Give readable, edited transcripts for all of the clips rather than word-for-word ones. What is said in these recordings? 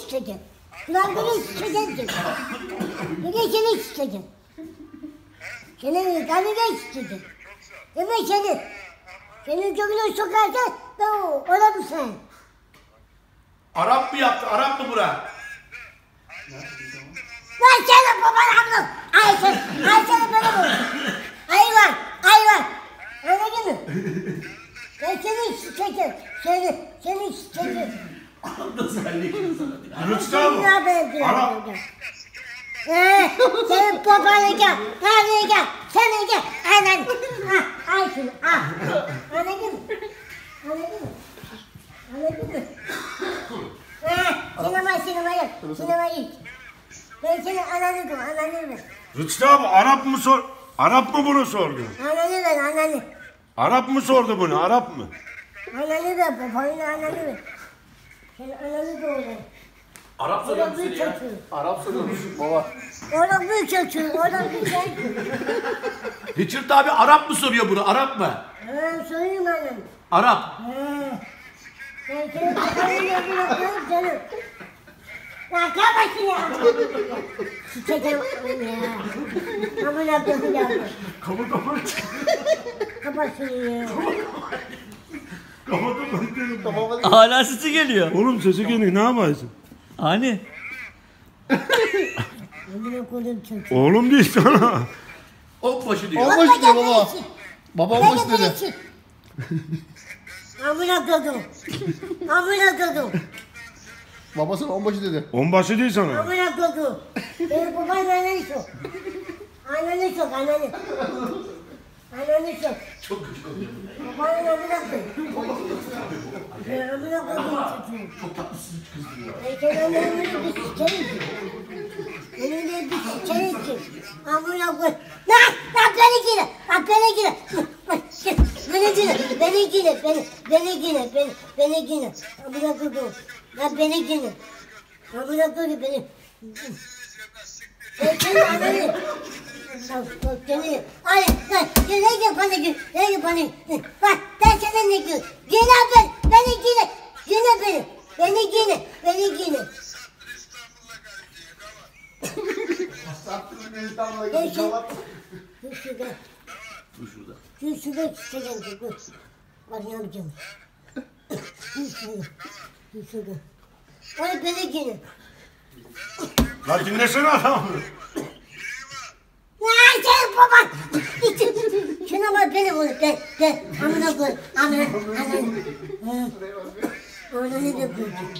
sıçacak. Ulan beni sıçacak. Beni seni sıçacak. Senin kanını sıçacak. Demek senin göğünü sokarken ben ona mı sen? Arap mı yaptı? Arap mı bura? Lan senin baban hamlım. Ay seni böyle vur. Hayvan. Anladın mı? Ben seni sıçacağım. Seni sıçacağım. Nasıl halledin sana? Rıçtı abi. Arap. Senin babanı gel. Nereye gel? Seni gel. Anan. Ay şunu. Anladın mı? Sinema git. Ben senin ananı ver. Rıçtı abi Arap mı bunu sordu? Ananı. Arap mı sordu bunu? Arap mı? Ananı ver, babanın ananı ver. Sen ananı doğru. Arap soruyor musun ya? Arap soruyormuş baba. Oradan bir çocuğu. Richard abi Arap mı soruyor bunu? Arap mı? Sorayım anam. Arap. Ben senin babanın yanına koyayım canım. Lan kapat ya. Sıçacağım ya. Amına koyayım ya. Kapat şunu ya. Hala sesi geliyor. Oğlum sesi geliyor, ne yaparsın? Hani? Amına koyayım çocuğu. Oğlum değil sana. Onbaşı diyor. Onbaşı diyor baba. Baba onbaşı dedi. Amına koydum. Babasına onbaşı dedi. Onbaşı değil sana. Amına koydum. Benim baban ananı sok. Ananı sok. Çok küçük oluyor. Babanın amına koy. Amına koydum çocuğu. Çok tatlısın kız diyor. Ben senin önünde bir sıçarım ki. Önünde bir sıçarım ki. Amına koy. Lan benimkine. Benimkine. Amına koydum. Lan benimkine. Amına koydum benim. Ben senin ananı. Ay, ne yapalım? Bak, ben sana ne diyorum? Benimkine. Dur şurada çıkacağım. Dur. Bak ne yapacağım. Dur şurada. Ay benimkine. Lan dinlesene adamı. Ay senin baban. Şuna bak benim oğlum. Ben. Amına koy. Ananı da koydum.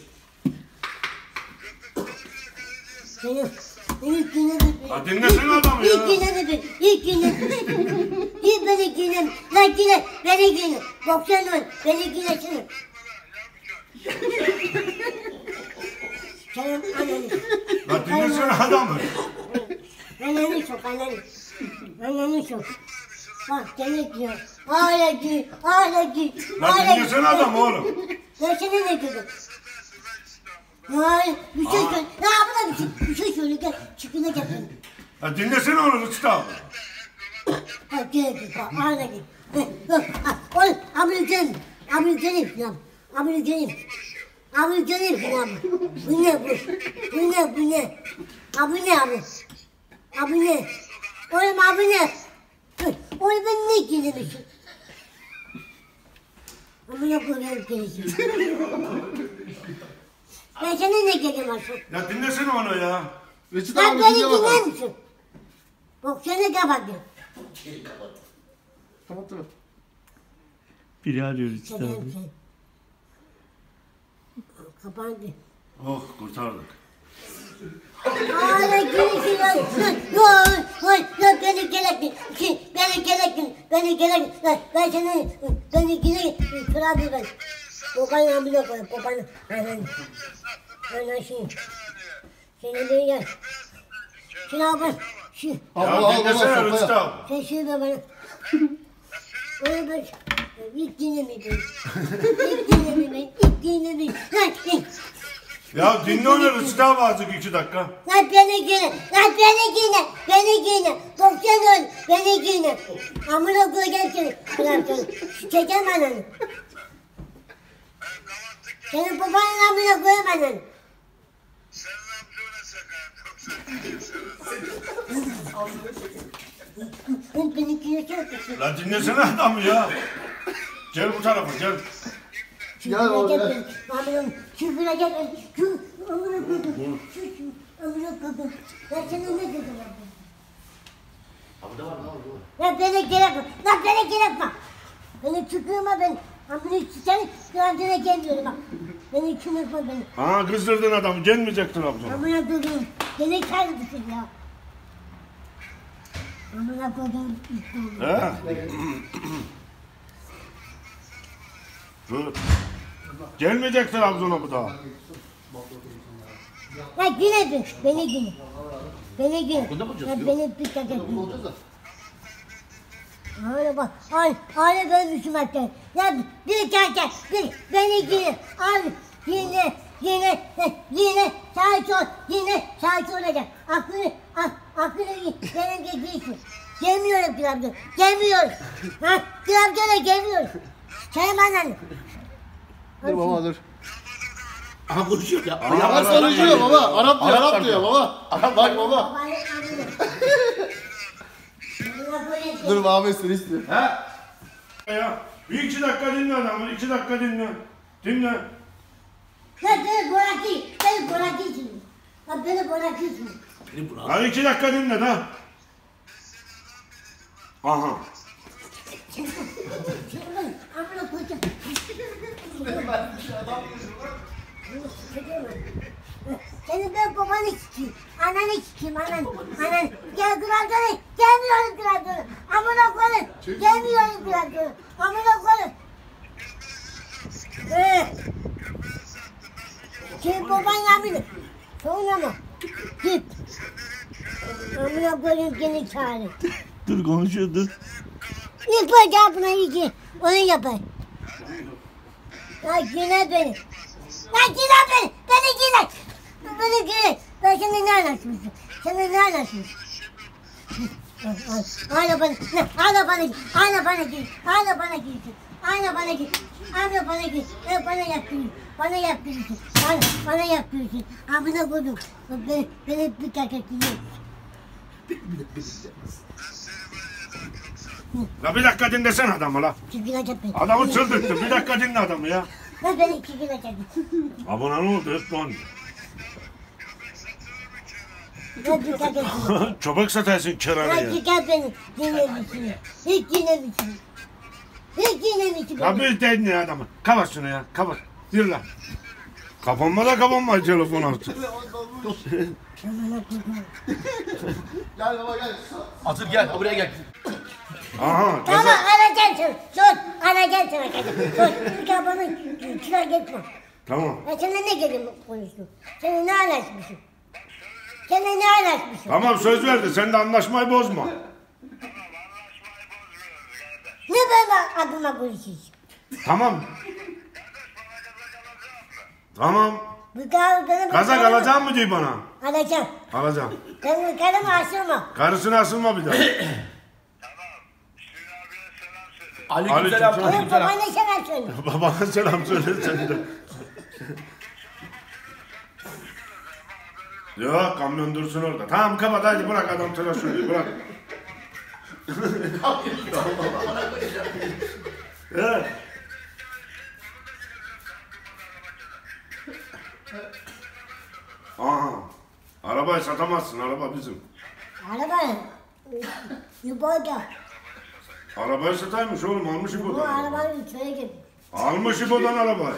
İlk güne de Lan dinlesene adamı ya. İlk beni günem. Lan güne. Beni güne. 90 ol. Beni güne şunu. Senin ananı. Lan dinlesene adamı. Ananı sok. Bak demek diyor. Hala gül. Lan dinlesene adam oğlum. Ben sana ne dedim? Hayır, bir şey söyle. Ya buna bir şey söyle. Gel, çıkına gel. Lan dinlesene onu Rıçtı abi. Bak gel, hala gel. Oğlum, abone canım. Bu ne? Abone. Oğlum abone. Oğlum ben ne gelemişim? Abone koyuyorum gelişim. Ben sana ne gelemezsin? Ya dinlesene onu ya. Reçet Lan abi beni dinle dinler bakalım. misin? Bak seni kapattım. Tamam. Biri arıyor işte abi. Kapandı. Oh kurtardık. Hala gülüşüyor. Yok beni gerekli. Beni gerekli. Ben beni gerekli. Şurada ben. Kokanı bile koyayım. Kokanı. Ben şey. Seni bir yer. Şuna bak. Ya dinlesene Rıçtı abi. Sen şunu ver bana. Onu ben. İlk dinlemedim. Ya dinle onu Rıçtı abi azıcık 2 dakika. Lan beni gine. 90 ol. Beni gine. Amına koyacağım seni. Çekeceğim ananı. Senin babanın amına koyayım ananı. Beni kıyasın. La dinlesene adamı ya. Gel bu tarafa gel. Gel baba gel. Amına gel. Şu amına koydum. Şu amına koydum. Ben sana ne dedim abi? Ya beni gerek bak. Lan beni gerek bak. Beni çıkırma ben. Amına seni güvendene gelmiyorum bak. Beni çıkırma beni. Ha kızdırdın adamı gelmeyecek Trabzon'a. Amına koydum. Beni kaybetsin ya. Amına koydum. He? Dur. Gelmeyecek Trabzon'a bu daha. Ya yine bir. Beni yine. Beni yine. Ya beni bir takip. Öyle bak. Öyle bölmüşüm hatta. Ya bir kere beni yine. Abi yine şahit ol. Yine şahit olacak. Aklını benim geçiyorsun. Gelmiyorum Trabzon. Gelmiyorum. Ha? Trabzon'a gelmiyorum. Sayın annem. Dur baba dur. Aha konuşuyor ya. Arap konuşuyor baba. Arap diyor, Arap diyor baba. Bak baba. Dur Muhammed seni istiyor. Ya bir 2 dakika dinle adamı. 2 dakika dinle. Dinle. Beni bırakayım. Beni bırakıyorsun. Ya beni bırakıyorsun. Beni bırak. Hadi 2 dakika dinle de. Aha. Amına koyacağım. Senin ben babanı sikeyim. Ananı sikeyim anan. Gel Trabzon'a. Gelmiyorum Trabzon'a. Amına koyun. Gelmiyorum Trabzon'a. Amına koyun. Senin baban yapıyor. Sonra mı? Git. Amına koyun seni çağırın. Dur konuşuyor dur. İlk başta yapına iki. Onu yapar. Ya yine beni. Ya yine beni. Beni yine. Beni yine. Ben seninle ne anlaşmışım? Seninle ne anlaşmışım? Aynı bana. Aynı bana git. Aynı bana git. Aynı bana git. Aynı bana git. Aynı bana git. Bana yapıyorsun. Bana yapıyorsun. Bana yapıyorsun. Amına koydum. Beni bir takip ediyor. La bir dakika dinlesene adamı la. Çıkılacak beni. Adamı çıldırttın. Bir dakika dinle adamı ya. Ben beni çıkılacak. Abone ne oldu? Hep lan. Ben bir takip ediyorum. Çöpek satarsın Kenan'a ya. Ya çıkar beni. Dinlemişsin. Hiç dinlemişsin. Hiç dinlemişsin. La bir dinle adamı. Kapat şunu ya. Kapat. Yürü lan. Kapanma da kapanma telefon artık. Gel baba gel. Atır gel. Buraya gel. Aha. Tamam Gaza. arayacaksın. Sus. Arayacaksın. Sus. Bir daha bana çıkar gitme. Tamam. Ben seninle ne gelin konuştum? Seninle ne anlaşmışım? Seninle ne anlaşmışım? Tamam söz verdi. Sen de anlaşmayı bozma. Ne böyle adıma konuşuyorsun? Tamam. Tamam. Bu kadar Kazak alacağım mı diyor bana? Alacağım. Alacağım. Karımı aşırma. Karısına asılma bir daha. Aleykümselam. Aleykümselam. Oğlum Aleykümselam. babaanne selam söyle. Babana selam söyle sen de. Yok kamyon dursun orada. Tamam kapat hadi bırak adam tıraş oluyor bırak. Evet. Aha. Arabayı satamazsın araba bizim. Araba. Yuboda. Arabayı sataymış oğlum almış Bu İbo'dan. arabanın içine girdi. Almış İbo'dan arabayı.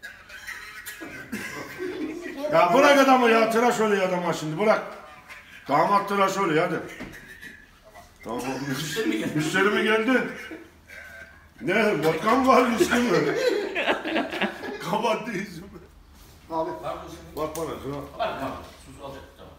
Ya bırak adamı ya tıraş oluyor adama şimdi bırak. Damat tıraş oluyor hadi. Tamam. Müşteri mi geldi? Ne? Vodka mı var üstü mü? Kapattı yüzümü. Abi. Bak bana şuna. Sus alacak. Tamam.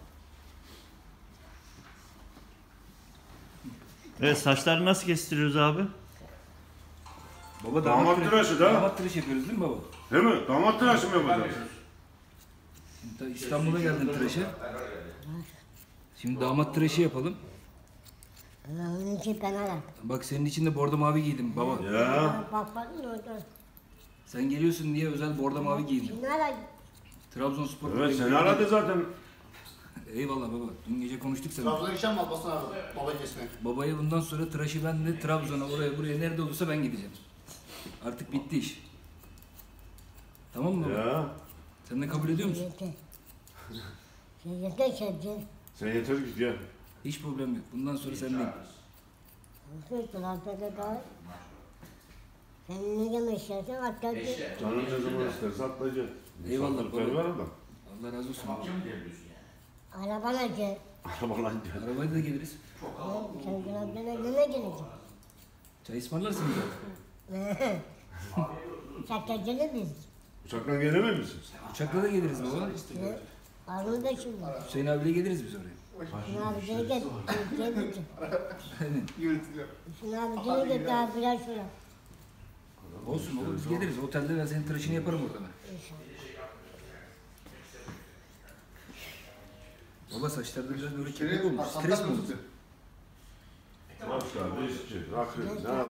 Evet saçları nasıl kestiriyoruz abi? Baba Damat tıraşı da. damat tıraş yapıyoruz değil mi baba? Değil mi? Damat tıraşı mı yapacağız? Şimdi İstanbul'a geldin tıraşa. Şimdi damat tıraşı yapalım. Onun için ben aradım. Bak senin için de bordo mavi giydim baba. Ya. Bak orada. Sen geliyorsun diye özel bordo mavi giydim. Şimdi aradım. Trabzonspor. Evet seni aradı zaten. Eyvallah baba. Dün gece konuştuk seninle. Trabzon'a gideceğim mi Abbas'ın abi? Baba kesmeye. Babaya bundan sonra tıraşı ben de Trabzon'a oraya buraya nerede olursa ben gideceğim. Artık bitti iş. Tamam mı baba? Ya Sen de kabul ediyor musun? Yeter. Sen yeter kendin. sen yeter git ya. Hiç problem yok. Bundan sonra sendeyim. Nasıl arkada kal. Sen ne demek istersen atla git. Canın ne zaman isterse atlayacak. Eyvallah Misafirper baba. var adam. Allah razı olsun baba. Arabana gel. Arabalan gel. Arabayla da geliriz. Sen birazdan evine geleceksin. Çay ısmarlarsın bize. Uçakta gelir miyiz? Uçakla gelemez misin? Uçakla da geliriz baba. Arını da şimdi. Hüseyin abiyle geliriz biz oraya. Şunu abi gel gel. Geleceksin. Aynen. Şunu abi gel gel daha biraz sonra. Olsun olur biz geliriz. Otelde ben senin tıraşını yaparım orada ben. Baba saçlarda biraz böyle kirli olmuş. Stres mi oldu? Başka bir işçi, rakı, ne